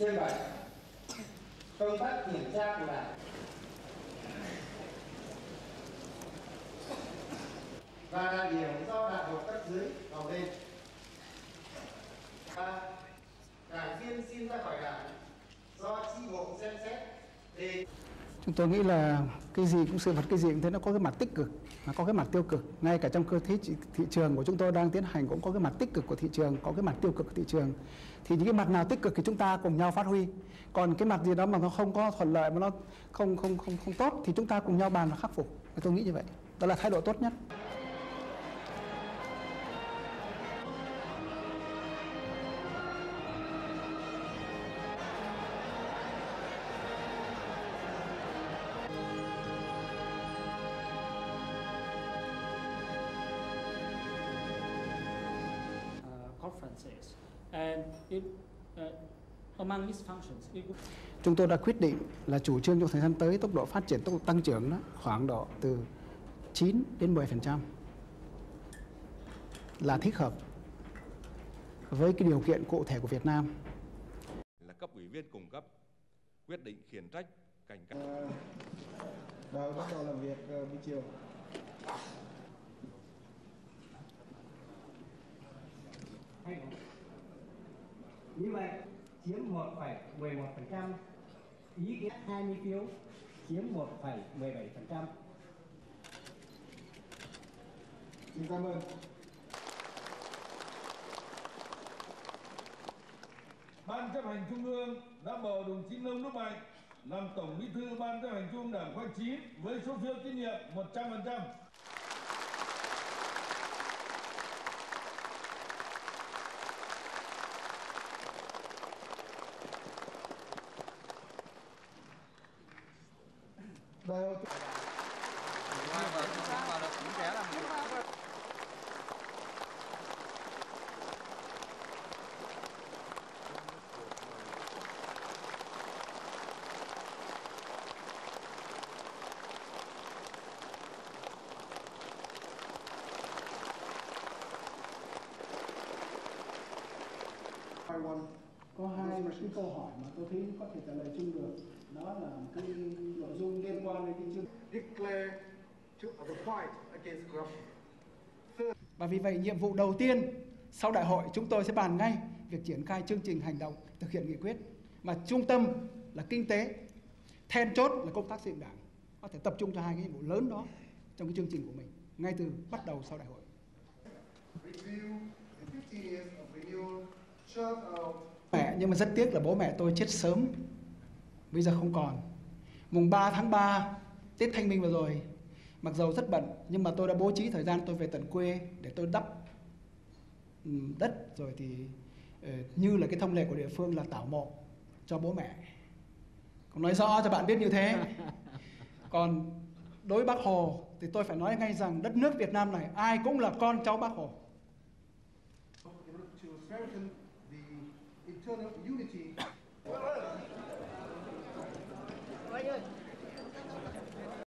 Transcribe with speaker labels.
Speaker 1: Trên 7. Công tác kiểm tra của Đảng và đại biểu do đảng bộ cấp dưới bầu lên. 3. Đảng viên xin ra khỏi Đảng do chi bộ xem xét đề.
Speaker 2: Chúng tôi nghĩ là cái gì cũng sự vật, cái gì cũng thế, nó có cái mặt tích cực, nó có cái mặt tiêu cực. Ngay cả trong cơ chế thị trường của chúng tôi đang tiến hành cũng có cái mặt tích cực của thị trường, có cái mặt tiêu cực của thị trường. Thì những cái mặt nào tích cực thì chúng ta cùng nhau phát huy. Còn cái mặt gì đó mà nó không có thuận lợi, mà nó không tốt thì chúng ta cùng nhau bàn và khắc phục. Tôi nghĩ như vậy. Đó là thái độ tốt nhất.
Speaker 3: Conferences and among its functions.
Speaker 2: Chúng tôi đã quyết định là chủ trương trong thời gian tới tốc độ phát triển, tốc độ tăng trưởng đó khoảng độ từ 9 đến 10% là thích hợp với cái điều kiện cụ thể của Việt Nam.
Speaker 4: Là cấp ủy viên cung cấp quyết định khiển trách cảnh cáo.
Speaker 2: Bắt đầu làm việc buổi chiều.
Speaker 5: Như vậy chiếm 1,11%, ý kiến 20 phiếu chiếm 1,17%.
Speaker 2: Xin cảm ơn.
Speaker 6: Ban chấp hành Trung ương đã bầu đồng chí Nông Đức Mạnh làm Tổng Bí thư Ban chấp hành Trung ương Đảng khóa 9 với số phiếu tín nhiệm 100%.
Speaker 2: Có hai cái câu hỏi mà tôi thấy có thể trả lời chung được. Đó là cái nội dung liên quan đến cái chương
Speaker 1: Declare to the fight against corruption.
Speaker 2: Và vì vậy nhiệm vụ đầu tiên sau đại hội chúng tôi sẽ bàn ngay việc triển khai chương trình hành động thực hiện nghị quyết, mà trung tâm là kinh tế, then chốt là công tác xây dựng Đảng. Có thể tập trung cho hai cái nhiệm vụ lớn đó trong cái chương trình của mình ngay từ bắt đầu sau đại hội. Mẹ, nhưng mà rất tiếc là bố mẹ tôi chết sớm, bây giờ không còn. Mùng 3 tháng 3 Tết Thanh Minh vừa rồi, mặc dầu rất bận nhưng mà tôi đã bố trí thời gian tôi về tận quê để tôi đắp đất, rồi thì như là cái thông lệ của địa phương là tảo mộ cho bố mẹ. Còn nói rõ cho bạn biết như thế. Còn đối với Bác Hồ thì tôi phải nói ngay rằng đất nước Việt Nam này ai cũng là con cháu Bác Hồ.
Speaker 1: To strengthen the internal unity